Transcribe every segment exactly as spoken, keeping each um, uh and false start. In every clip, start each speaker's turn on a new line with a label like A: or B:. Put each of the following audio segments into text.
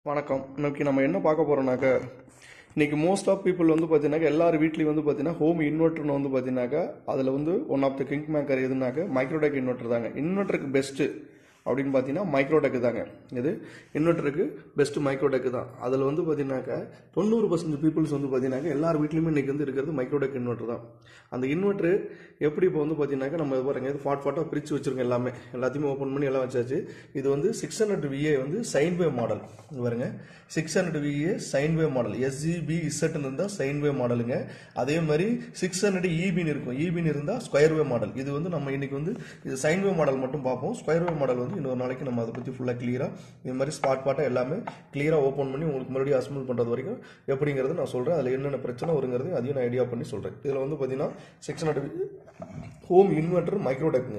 A: வணக்கம். இன்னைக்கு நம்ம என்ன பார்க்க போறோம்னாக்க இன்னைக்கு மோஸ்ட் ஆஃப் பீப்புள் வந்து பார்த்தீங்கன்னா எல்லார் வீட்லேயும் வந்து பார்த்தீங்கன்னா ஹோம் இன்வெர்டர்னு வந்து பார்த்தீங்கன்னாக்கா அதில் வந்து one of the king maker எதுனாக்க மைக்ரோடெக் இன்வெர்டர் தாங்க. இன்வெர்டருக்கு பெஸ்ட்டு அப்படின்னு பார்த்தீங்கன்னா மைக்ரோடெக் தாங்க. இது இன்வெர்டருக்கு பெஸ்ட்டு மைக்ரோடெக் தான். அதில் வந்து பார்த்தீங்கன்னாக்கா தொண்ணூறு பர்சன்ட் பீப்புள்ஸ் வந்து பார்த்தீங்கன்னாக்கா எல்லார் வீட்லையுமே இன்றைக்கி வந்து இருக்கிறது மைக்ரோடெக் இன்வெர்டர் தான். அந்த இன்வெர்டர் எப்படி இப்போ வந்து பார்த்தீங்கன்னாக்கா நம்ம இது பாருங்க, இது ஃபாட் ஃபாட்டாக பிரித்து வச்சிருக்கோம். எல்லாமே எல்லாத்தையுமே ஓப்பன் பண்ணி எல்லாம் வச்சாச்சு. இது வந்து சிக்ஸ் ஹண்ட்ரட் விஏ வந்து சைன் வேவ் மாடல் பாருங்க. Six hundred VA sine wave model எஸ்ஜிபி இசட்னு இருந்தால் சைன் வேவ் மாடலுங்க. அதே மாதிரி சிக்ஸ் ஹண்ட்ரட் ஈபின் இருக்கும். ஈபின் இருந்தால் ஸ்கொயர் வேவ் மாடல். இது வந்து நம்ம இன்னைக்கு வந்து இது சைன் வேவ் மாடல் மட்டும் பார்ப்போம். ஸ்கொயர் வேவ் மாடல் வந்து இன்னொரு நாளைக்கு நம்ம அதை பற்றி ஃபுல்லாக கிளியராக இது மாதிரி ஸ்பாட் பாட்டாக எல்லாமே கிளியராக ஓப்பன் பண்ணி உங்களுக்கு மறுபடியும் அசம்பிள் பண்ணுறது வரைக்கும் எப்படிங்கிறது நான் சொல்கிறேன். அதில் என்னென்ன பிரச்சனை வருங்கிறது அதையும் நான் ஐடியா பண்ணி சொல்கிறேன். இதில் வந்து பார்த்தீங்கன்னா சிக்ஸ் ஹண்ட்ரட் ஹோம் இன்வெர்டர் மைக்ரோடெக்குங்க.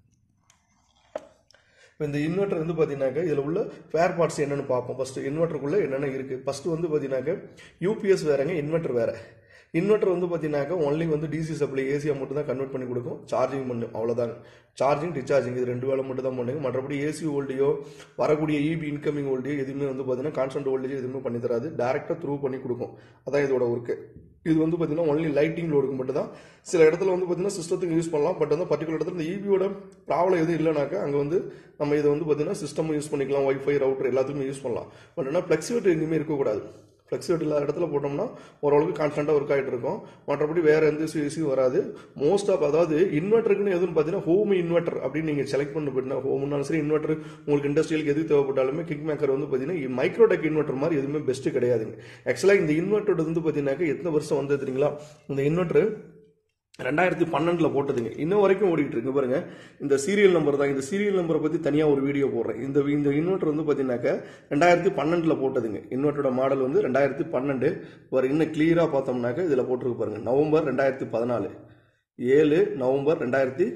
A: இப்போ இந்த இன்வெர்டர் வந்து பார்த்தீங்கன்னாக்கா இதில் உள்ள ஃபேர் பார்ட்ஸ் என்னென்னு பார்ப்போம். ஃபஸ்ட்டு இன்வெர்டருக்குள்ளே என்னென்ன இருக்குது. ஃபஸ்ட்டு வந்து பார்த்தீங்கன்னாக்கா யூபிஎஸ் வேறுங்க, இன்வெர்டர் வேறு. இன்வெர்டர் வந்து பார்த்தீங்கன்னாக்கா ஒன்லி வந்து டிசி சப்ளை ஏசியா மட்டும் தான் கன்வெர்ட் பண்ணி கொடுக்கும். சார்ஜிங் பண்ணும், அவ்வளோதாங்க. சார்ஜிங் டிஸ்சார்ஜிங் இது ரெண்டு வேலை மட்டும் தான் பண்ணுங்க. மற்றபடி ஏசி வோல்டையோ வரக்கூடிய இபி இன்கமிங் வோல்டையோ எதுவுமே வந்து பார்த்தீங்கன்னா கான்ஸ்டன்ட் வோல்டேஜ் எதுவுமே பண்ணி தராது. டேரெக்டாக த்ரூ பண்ணி கொடுக்கும். அதான் இதோட ஒர்க்கு. இது வந்து பார்த்தீங்கன்னா ஒன்லி லைட்டிங் லோடுக்கு மட்டும் தான். சில இடத்துல வந்து பார்த்தீங்கன்னா சிஸ்டத்துக்கு யூஸ் பண்ணலாம். பட் வந்து பர்டிகுலர் இடத்துல இந்த இபியோட ப்ராப்ளம் எதுவும் இல்லைனாக்கா அங்கே வந்து நம்ம இதை வந்து பார்த்தீங்கன்னா சிஸ்டம் யூஸ் பண்ணிக்கலாம். ஒய்ஃபை ரவுட்டர் எல்லாத்துக்குமே யூஸ் பண்ணலாம். பட் ஆனால் ஃப்ளெக்சிபிலிட்டி எங்கேயுமே இருக்கக்கூடாது. ஃப்ளெக்சிபிலிட்டி இல்லாத இடத்துல போட்டோம்னா ஓரளவுக்கு கான்ஸ்டன்ட்டாக ஒர்க் ஆகிட்டு இருக்கும். மற்றபடி வேறு எந்த இஷ்யூ வராது. மோஸ்ட் ஆஃப் அதாவது இன்வெர்டருக்குன்னு எதுன்னு பார்த்தீங்கன்னா ஹோம் இன்வெர்டர் அப்படின்னு நீங்கள் செலக்ட் பண்ண போயிட்டா ஹோம்னாலும் சரி இன்வெர்டர் உங்களுக்கு இண்டஸ்ட்ரியலுக்கு எது தேவைப்பட்டாலுமே கிங் மேக்கர் வந்து பார்த்தீங்கன்னா மைக்ரோடெக் இன்வெர்டர் மாதிரி எதுவுமே பெஸ்ட்டு கிடையாதுங்க. ஆக்சுவலாக இந்த இன்வெர்டர் வந்து பார்த்தீங்கன்னாக்கா எத்தனை வருஷம் வந்து தெரியுங்களா, இந்த இன்வெர்டர் ரெண்டாயிரத்தி பன்னெண்டுல போட்டதுங்க. இன்னும் வரைக்கும் ஓடிட்டு இருக்கு பாருங்க. இந்த சீரியல் நம்பர் தான். இந்த சீரியல் நம்பரை பத்தி தனியா ஒரு வீடியோ போடுறேன். இந்த இந்த இன்வெர்டர் வந்து பாத்தீங்கன்னாக்கா ரெண்டாயிரத்தி பன்னெண்டுல போட்டதுங்க. இன்வெர்டரோட மாடல் வந்து ரெண்டாயிரத்தி பன்னெண்டு. ஒரு இன்னும் கிளியரா பார்த்தோம்னாக்கா இதுல போட்டிருக்கு பாருங்க. நவம்பர் ரெண்டாயிரத்தி பதினாலு ஏழு நவம்பர் ரெண்டாயிரத்தி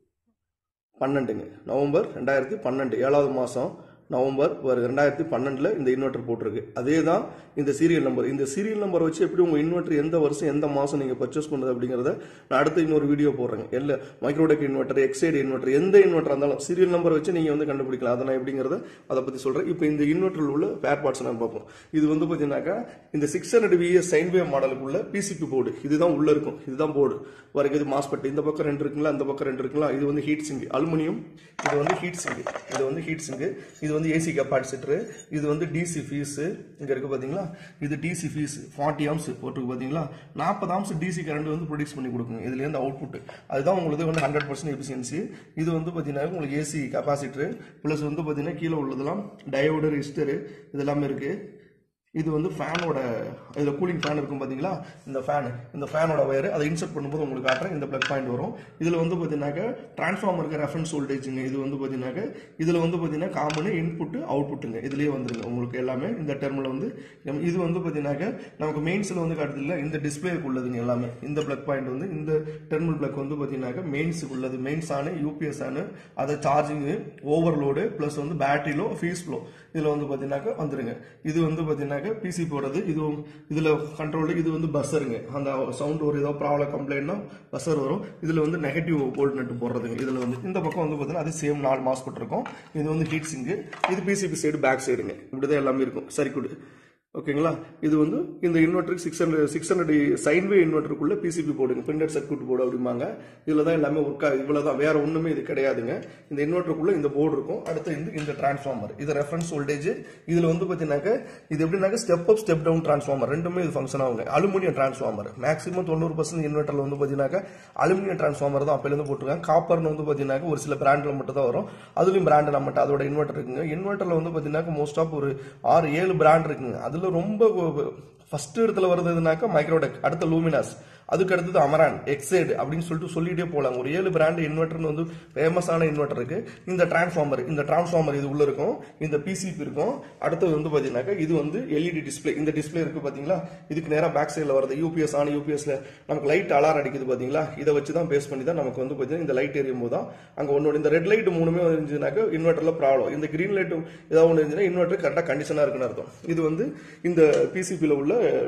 A: பன்னெண்டுங்க. நவம்பர் ரெண்டாயிரத்தி பன்னெண்டு ஏழாவது மாசம் நவம்பர் ஒரு ரெண்டாயிரத்தி பன்னெண்டுல இந்த இன்வெர்டர் போட்டிருக்கு. அதே தான் இந்த சீரியல் நம்பர். இந்த சீரியல் நம்பர் வச்சு எப்படி உங்க இன்வெர்டர் எந்த வருஷம் எந்த மாசம் நீங்க பர்ச்சேஸ் பண்ணது அப்படிங்கறத நான் அடுத்து இன்னொரு வீடியோ போடுறேன். இல்ல மைக்ரோடெக் இன்வெர்டர், எக்ஸைடு இன்வெர்டர், எந்த இன்வெர்டர் இருந்தாலும் சீரியல் நம்பர் வச்சு நீங்க வந்து கண்டுபிடிக்கலாம். அதை நான் எப்படிங்கறத அதை பத்தி சொல்றேன். இப்போ இந்த இன்வெர்டர்ல உள்ள ஸ்பேர் பார்ட்ஸ் நான் பார்ப்போம். இது வந்து பாத்தீங்கன்னாக்கா இந்த six hundred VS sine wave மாடலுக்குள்ள பிசிபி போர்டு இதுதான் உள்ள இருக்கும். இதுதான் போர்டு வரைக்கும். இது மாஸ்பெட் இந்த பக்கம் ரெண்டு இருக்குங்களா, அந்த பக்கம் ரெண்டு இருக்குங்களா. இது வந்து ஹீட் சிங்க் அலுமினியம். இது வந்து ஹீட் சிங்க். இது வந்து ஹீட் சிங்க். இது வந்து ஏசி கெப்பாசிட்டர். இது வந்து டிசி ஃபீஸ் இங்க இருக்கு பாத்தீங்களா. இது டிசி ஃபீஸ் ஃபார்ட்டி ஆம்ஸ் போட்டுருக்கு பாத்தீங்களா. நாற்பது ஆம்ஸ் டிசி கரண்ட் வந்து ப்ரொடியூஸ் பண்ணி கொடுக்குங்க. இதுல இருந்து அவுட்புட் அதுதான் உங்களுக்கு வந்து ஹண்ட்ரட் பர்சன்ட் எஃபிஷியன்சி. இது வந்து பாத்தீங்கன்னா உங்களுக்கு ஏசி கெப்பாசிட்டர் பிளஸ் வந்து பாத்தீங்கன்னா கீழே உள்ளதெல்லாம் டயோடு ரெசிஸ்டர் இதெல்லாமே இருக்கு. இது வந்து ஃபேனோட இதுல கூலிங் ஃபேன் இருக்கும் பாத்தீங்களா. இந்த ஃபேன் இந்த ஃபேனோட வயர் அதை இன்சர்ட் பண்ணும்போது உங்களுக்கு காட்டுறேன். இந்த பிளக் பாயிண்ட் வரும். இதுல வந்து பாத்தீங்கன்னாக்கா டிரான்ஸ்ஃபார்மருக்கு ரெஃபரன்ஸ் வோல்டேஜ்ங்க. இது வந்து பாத்தீங்கன்னாக்கா இதுல வந்து பாத்தீங்கன்னா காமன் இன்புட் அவுட்புட்டுங்க. இதுலயே வந்துருங்க உங்களுக்கு எல்லாமே. இந்த டெர்மில் வந்து இது வந்து பாத்தீங்கன்னாக்கா நமக்கு மெயின்ஸ்ல வந்து காட்டுது இல்ல, இந்த டிஸ்பிளேக்கு உள்ளதுங்க எல்லாமே. இந்த பிளக் பாயிண்ட் வந்து இந்த டெர்மினல் பிளக் வந்து பாத்தீங்கன்னாக்கா மெயின்ஸுக்கு உள்ளது. மெயின்ஸ் ஆனு யூபிஎஸ் ஆனு அதை சார்ஜிங் ஓவர்லோடு பிளஸ் வந்து பேட்டரிலோ ஃபீஸ் ஃப்ளோ இதுல வந்து பாத்தீங்கன்னாக்கா வந்துருங்க. இது வந்து பாத்தீங்கன்னா பிசி போடுறது. இது இதுல கண்ட்ரோல். இது வந்து பஸ்ஸருங்க. அந்த சவுண்ட் ஒரு ஏதோ ப்ராப்ளம் கம்ப்ளைண்ட்னா பஸ்ஸர் வரும். இதுல வந்து நெகட்டிவ் வோல்ட் நெட் போடுறதுங்க. இதுல வந்து இந்த பக்கம் வந்து பாத்தீங்கன்னா அது சேம் நாலு மாஸ்பெட் இருக்கும். இது வந்து ஹீட் சிங்க். இது பிசிபி சைடு பேக் சைடுங்க. இப்படிதான் எல்லாமே இருக்கும். சர்க்யூட் ஓகேங்களா. இது வந்து இந்த இன்வெர்டருக்கு six hundred six hundred sine wave இன்வெர்டருக்குள்ள பிசிபி போர்டுங்க. பிரிண்டட் சர்க்யூட் போர்டு அப்படிம்பாங்க. இதுல தான் எல்லாமே ஒர்க் ஆகுது. இவ்வளவுதான், வேற ஒண்ணுமே இது கிடையாதுங்க. இந்த இன்வெர்டருக்குள்ள இந்த போர்டு இருக்கும். அடுத்து இந்த இந்த டிரான்ஸ்ஃபார்மர். இது ரெஃபரன்ஸ் வோல்டேஜ். இதுல வந்து பாத்தீங்கன்னாக்க இது எப்படின்னாக்க step up step down transformer ரெண்டுமே இது ஃபங்க்ஷன் ஆகுங்க. அலுமினியம் டிரான்ஸ்ஃபார்மர் மேக்ஸிமம் தொண்ணூறு பர்சன்ட் இன்வெர்டர்ல வந்து பாத்தீங்கன்னாக்க அலுமினியம் டிரான்ஸ்ஃபார்மர் தான் அப்பல இருந்து போட்டுருக்காங்க. காப்பர்னு வந்து பாத்தீங்கன்னாக்க ஒரு சில பிராண்ட்ல மட்டும் தான் வரும். அதுலயும் பிராண்ட் நம்மகிட்ட அதோட இன்வெர்டர் இருக்குங்க. இன்வெர்டர்ல வந்து பாத்தீங்கன்னா மோஸ்ட் ஆஃப் ஒரு ஆறு ஏழு பிராண்ட் இருக்குங்க. அதுல ரொம்ப ஃபர்ஸ்ட் இடத்துல வருதுனாக்கா மைக்ரோடெக், அடுத்த லூமினாஸ், அதுக்கு அடுத்தது அமரான், எக்ஸைடு அப்படின்னு சொல்லிட்டு சொல்லிட்டே போலாம். ஒரு ஏழு பிராண்ட் இன்வெர்டர் வந்து ஃபேமஸான இன்வெர்டர் இருக்கு. இந்த டிரான்ஸ்ஃபார்மர் இந்த டிரான்ஸ்ஃபார்மர் இது உள்ள இருக்கும். இந்த பிசிபி இருக்கும். அடுத்தது வந்து பாத்தீங்கன்னாக்கா இது வந்து எல்இடி டிஸ்பிளே. இந்த டிஸ்பிளே இருக்கு பாத்தீங்களா. இதுக்கு நேரா பேக் சைட்ல வருது யூபிஎஸ் ஆன். யூபிஎஸ்ல நமக்கு லைட் அலாரம் அடிக்குது பாத்தீங்களா. இதை வச்சு தான் பேஸ் பண்ணி தான் நமக்கு வந்து பாத்தீங்கன்னா இந்த லைட் எரியும் போது தான் அங்க ஒன்னோட இந்த ரெட் லைட் மூணுமே இருந்துச்சுனாக்கா இன்வெர்டர்ல ப்ராப்ளம். இந்த கிரீன் லைட் ஏதாவது ஒன்று இருந்துச்சுன்னா இன்வெர்டர் கரெக்டா கண்டிஷனா இருக்குன்னு அர்த்தம். இது வந்து இந்த பிசிபில உள்ள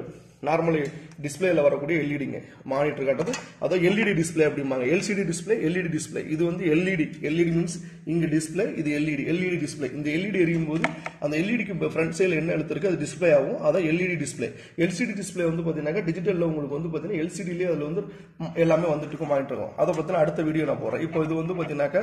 A: நார்மல் டிஸ்பிளேல வரக்கூடிய எல்இடிங்க மானிட்டர் காட்டுறது. அதாவது எல்இடி டிஸ்பிளே அப்படிம்பாங்க. LCD display, LED display. இது வந்து எல்இடி. எல்இடி மீன்ஸ் இங்க டிஸ்பிளே, இது எல்இடி. LED display. இந்த எல்இடி எரியும் போது அந்த எல்இடிக்கு ஃப்ரண்ட் சைடுல என்ன எடுத்திருக்கு அது டிஸ்பிளே ஆகும். அதான் எல்இடி டிஸ்பிளே. எல்சிடி டிஸ்பிளே வந்து பாத்தீங்கன்னா டிஜிட்டல்ல உங்களுக்கு வந்து பாத்தீங்கன்னா எல்சிடிலேயே அதுல வந்து எல்லாமே வந்துட்டு இருக்கும் மானிட்டர் இருக்கும். அதை பத்தின அடுத்த வீடியோ நான் போறேன். இப்போ இது வந்து பாத்தீங்கன்னா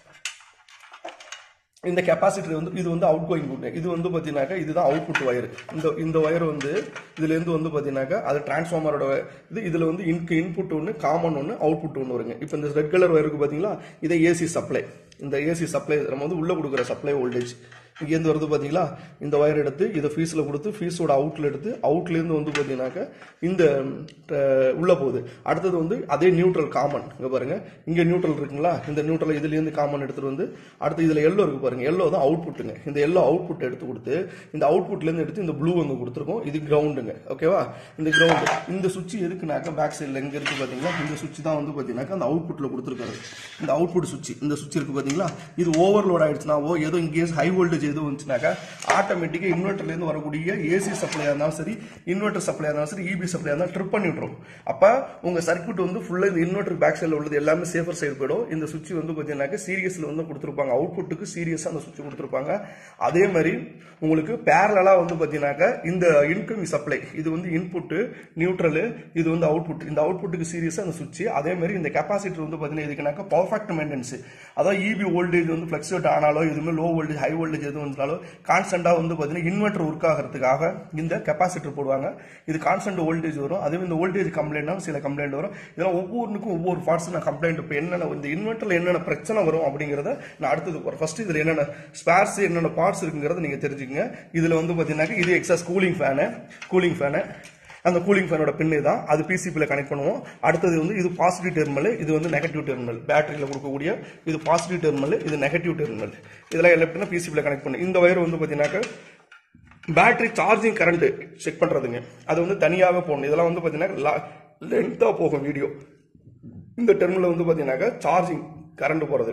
A: இந்த கெப்பாசிட்டர் வந்து இது வந்து அவுட் கோயிங் புட். இது வந்து பாத்தீங்கன்னா இதுதான் அவுட்புட் வயர். இந்த இந்த வயர் வந்து இதுல இருந்து வந்து பாத்தீங்கன்னா அது டிரான்ஸ்ஃபார்மரோட இது. இதுல வந்து இன்புட் ஒன்று, காமன் ஒன்று, அவுட்புட் ஒன்று வருங்க. இப்போ இந்த ரெட் கலர் வயருக்கு பாத்தீங்களா இதை ஏசி சப்ளை. இந்த ஏசி சப்ளை நம்ம வந்து உள்ள கொடுக்குற சப்ளை வோல்டேஜ் இங்கேருந்து வருது பாத்தீங்களா. இந்த வயர் எடுத்து இதை ஃபீஸ்ல கொடுத்து ஃபீஸோட அவுட்ல எடுத்து அவுட்ல இருந்து வந்து பாத்தீங்கன்னாக்க இந்த உள்ள போகுது. அடுத்தது வந்து அதே நியூட்ரல் காமன். இங்க பாருங்க இங்க நியூட்ரல் இருக்குங்களா. இந்த நியூட்ரல் இதுல இருந்து காமன் எடுத்துட்டு வந்து அடுத்து இதுல எல்லோ இருக்கு பாருங்க. எல்லோ தான் அவுட்புட்டுங்க. இந்த எல்லோ அவுட்புட் எடுத்து கொடுத்து இந்த அவுட்புட்ல இருந்து எடுத்து இந்த ப்ளூ அங்க கொடுத்துருக்கோம். இது கிரவுண்டுங்க. ஓகேவா. இந்த கிரவுண்ட் இந்த சுவிட்ச் எதுக்குனாக்க பேக் சைட்ல எங்க இருக்கு பாத்தீங்களா. இந்த சுவிட்ச் தான் வந்து பாத்தீங்கன்னா அந்த அவுட்புட்ல கொடுத்துருக்காரு. இந்த அவுட்புட் சுவிட்ச் இந்த சுவிட்ச் இருக்கு பாத்தீங்களா. இது ஓவர்லோட் ஆயிடுச்சுனாவோ ஏதோ இங்கே ஹை வோல்டேஜ் எது வந்துச்சுனாக்கா ஆட்டோமேட்டிக்கா இன்வெர்டர்ல இருந்து வரக்கூடிய ஏசி சப்ளையா இருந்தாலும் சரி, இன்வெர்டர் சப்ளையா இருந்தாலும் சரி, இபி சப்ளையா இருந்தாலும் ட்ரிப் பண்ணி விட்டுரும். அப்ப உங்க சர்க்யூட் வந்து ஃபுல்லா இந்த இன்வெர்டர் பேக் சைடுல உள்ளது எல்லாமே சேஃபர் சைடு போயிடும். இந்த சுவிட்ச் வந்து பாத்தீங்கன்னா சீரியஸ்ல வந்து கொடுத்துருப்பாங்க. அவுட்புட்டுக்கு சீரியஸா அந்த சுவிட்ச் கொடுத்துருப்பாங்க. அதே மாதிரி உங்களுக்கு பேரலா வந்து பாத்தீங்கன்னா இந்த இன்கமிங் சப்ளை இது வந்து இன்புட், நியூட்ரல், இது வந்து அவுட்புட். இந்த அவுட்புட்டுக்கு சீரியஸா அந்த சுவிட்ச். அதே மாதிரி இந்த கெப்பாசிட்டர் வந்து பாத்தீங்கன்னா இதுக்குனாக்க பர்ஃபெக்ட் மெயின்டெனன்ஸ். அதாவது இபி வோல்டேஜ் வந்து பிளக்சுவேட் ஆனாலோ எதுவுமே லோ வோல்டேஜ் ஹை வோல்டேஜ் எதுவும் வந்தாலும் கான்ஸ்டன்டா வந்து பாத்தீங்கன்னா இன்வெர்டர் ஒர்க் ஆகிறதுக்காக இந்த கெப்பாசிட்டர் போடுவாங்க. இது கான்ஸ்டன்ட் வோல்டேஜ் வரும். அதே இந்த வோல்டேஜ் கம்ப்ளைண்ட் சில கம்ப்ளைண்ட் வரும். இதெல்லாம் ஒவ்வொருக்கும் ஒவ்வொரு பார்ட்ஸ் நான் கம்ப்ளைண்ட் இப்போ என்னென்ன இந்த இன்வெர்டர்ல என்னென்ன பிரச்சனை வரும் அப்படிங்கறத நான் அடுத்தது போறேன். ஃபர்ஸ்ட் இதுல என்னென்ன ஸ்பேர்ஸ் என்னென்ன பார்ட்ஸ் இருக்குங்கிறத நீங்க தெரிஞ்சுக்கங்க. இதுல வந்து பாத்தீங்கன்னா இது exhaust cooling fan cooling fan அந்த கூலிங் ஃபேனோட பின்னு தான். அது பிசிபில கனெக்ட் பண்ணுவோம். அடுத்தது வந்து இது பாசிட்டிவ் டெர்மினல், இது வந்து நெகட்டிவ் டெர்மினல். பேட்டரியில கொடுக்கக்கூடிய இது பாசிட்டிவ் டெர்மினல், இது நெகட்டிவ் டெர்மினல். இதெல்லாம் எல்லாம் பிசிபில கனெக்ட் பண்ணும். இந்த வயர் வந்து பாத்தீங்கன்னா பேட்டரி சார்ஜிங் கரண்ட் செக் பண்றதுங்க. அது வந்து தனியாக போகணும். இதெல்லாம் வந்து பாத்தீங்கன்னா லென்த்தா போகும் வீடியோ. இந்த டெர்மினல் வந்து பாத்தீங்கன்னா சார்ஜிங் கரண்ட் போறது.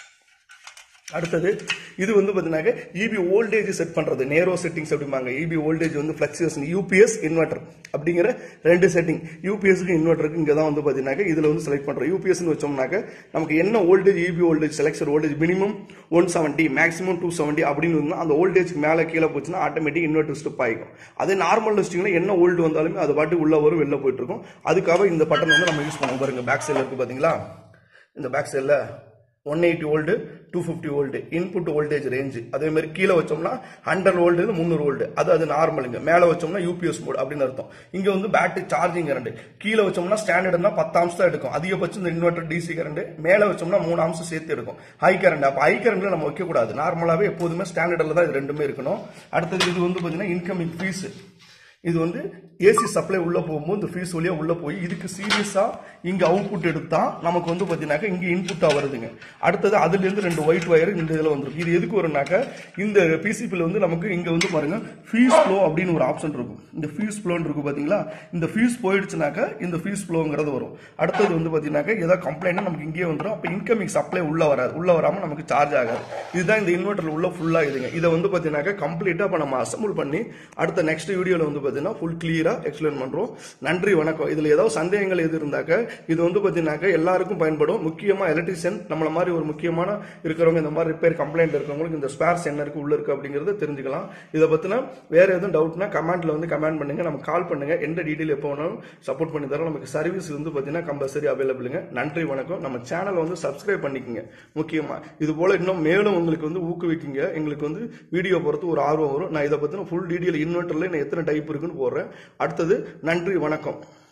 A: அடுத்தது இது வந்து பாத்தீங்கன்னா இபி வோல்டேஜ் செட் பண்றது. நேரோ செட்டிங்ஸ் அப்படிம்பாங்க. இபி வோல்டேஜ் வந்து பிளக்சுவேஷன், யூபிஎஸ், இன்வெர்டர் அப்படிங்கிற ரெண்டு செட்டிங். யூபிஎஸ்க்கு இன்வெர்டருக்கு இங்க தான் வந்து பாத்தீங்கன்னா இதுல வந்து செலக்ட் பண்றோம். யூபிஎஸ் வச்சோம்னாக்க நமக்கு என்ன voltage EB voltage selection voltage minimum one seventy maximum two seventy அப்படின்னு அந்த வோல்டேஜ் மேல கீழே போச்சுன்னா ஆட்டோமேட்டிக் இன்வெர்டர் ஸ்டெப் ஆயிடும். அதே நார்மல் வச்சிங்கன்னா என்ன வோல்ட் வந்தாலுமே அது பாட்டு உள்ள வரும் வெளில போயிட்டு இருக்கும். அதுக்காக இந்த பட்டன் வந்து நம்ம யூஸ் பண்ணுவோம். பாருங்க பேக் சைடுல இருக்கு பாத்தீங்களா. இந்த பேக் சைடுல one eighty volt, two fifty volt input voltage range. அதே மாதிரி கீழே வச்சோம்னா ஹண்ட்ரட் வோல்ட், முந்நூறு வோல்ட். அது அது நார்மலுங்க. மேல வச்சோம்னா யூபிஎஸ் மோட் அப்படின்னு அர்த்தம். இங்க வந்து பேட்டரி சார்ஜிங் கரண்ட். கீழே வச்சோம்னா ஸ்டாண்டர்ட்னா பத்து ஆம்ஸ் தான் எடுக்கும். அதிகபட்சம் இந்த இன்வெர்டர் டிசி கரண்ட். மேல வச்சோம்னா மூணு ஆம்ஸ் சேர்த்து எடுக்கும். High current. அப்ப ஹை கரண்ட்ல நம்ம வைக்க கூடாது. நார்மலாவே எப்போதுமே ஸ்டாண்டர்ட்ல தான் இது ரெண்டுமே இருக்கணும். அடுத்தது இது வந்து பாத்தீங்கன்னா இன்கமிங் ஃபீஸ். இது வந்து ஏசி சப்ளை உள்ள போகும்போது இந்த ஃபீஸ் வழியா உள்ள போய் இதுக்கு சீரியஸா இங்க அவுட்புட் எடுத்தா நமக்கு வந்து பாத்தீங்கன்னா இங்க இன்புட்டா வருதுங்க. அடுத்தது அதுல இருந்து ரெண்டு ஒயிட் வயர் இந்த இதுல வந்துருக்கு. இது எதுக்கு வரும்னாக்க இந்த பிசிபில வந்து நமக்கு இங்க வந்து பாருங்க ஃபீஸ் ஃப்ளோ அப்படின்னு ஒரு ஆப்ஷன் இருக்கும். இந்த ஃபீஸ் ஃப்ளோன்னு இருக்கு பாத்தீங்களா. இந்த ஃபீஸ் போயிடுச்சுனாக்க இந்த ஃபீஸ் ஃப்ளோங்கிறது வரும். அடுத்தது வந்து பாத்தீங்கன்னா ஏதாவது கம்ப்ளைண்ட் நமக்கு இங்கே வந்துடும். அப்ப இன்கமிங் சப்ளை உள்ள வராது. உள்ள வராம நமக்கு சார்ஜ் ஆகாது. இதுதான் இந்த இன்வெர்டர்ல உள்ள ஃபுல்லா இதுங்க. இதை வந்து பாத்தீங்கன்னா கம்ப்ளீட்டா இப்ப நம்ம அசம்பிள் பண்ணி அடுத்த நெக்ஸ்ட் வீடியோல வந்து பாத்தீங்கன்னா ஃபுல் கிளியரா எக்ஸ்பிளைன் பண்றோம். நன்றி, வணக்கம். இதுல ஏதாவது சந்தேகங்கள் எது இருந்தாக்க இது வந்து பாத்தீங்கன்னா எல்லாருக்கும் பயன்படும். முக்கியமா எலக்ட்ரிஷியன் நம்மள மாதிரி ஒரு முக்கியமான இருக்கிறவங்க, இந்த மாதிரி ரிப்பேர் கம்ப்ளைண்ட் இருக்கிறவங்களுக்கு இந்த ஸ்பேர்ஸ் என்ன இருக்கு உள்ள இருக்கு அப்படிங்கறத தெரிஞ்சுக்கலாம். இதை பத்தின வேற எதுவும் டவுட்னா கமெண்ட்ல வந்து கமெண்ட் பண்ணுங்க. நம்ம கால் பண்ணுங்க. எந்த டீடைல் எப்போ வேணாலும் சப்போர்ட் பண்ணி தரோம். நமக்கு சர்வீஸ் வந்து பாத்தீங்கன்னா கம்பல்சரி அவைலபிளுங்க. நன்றி, வணக்கம். நம்ம சேனலை வந்து சப்ஸ்கிரைப் பண்ணிக்கங்க. முக்கியமா இது போல இன்னும் மேலும் உங்களுக்கு வந்து ஊக்குவிக்குங்க. எங்களுக்கு வந்து வீடியோ பொறுத்து ஒரு ஆர்வம் வரும். நான் இதை பத்தின ஃபுல் டீடைல் இன்வெர்டர்ல எத்தனை டைப் இருக்குன்னு போடுறேன். அடுத்தது நன்றி, வணக்கம்.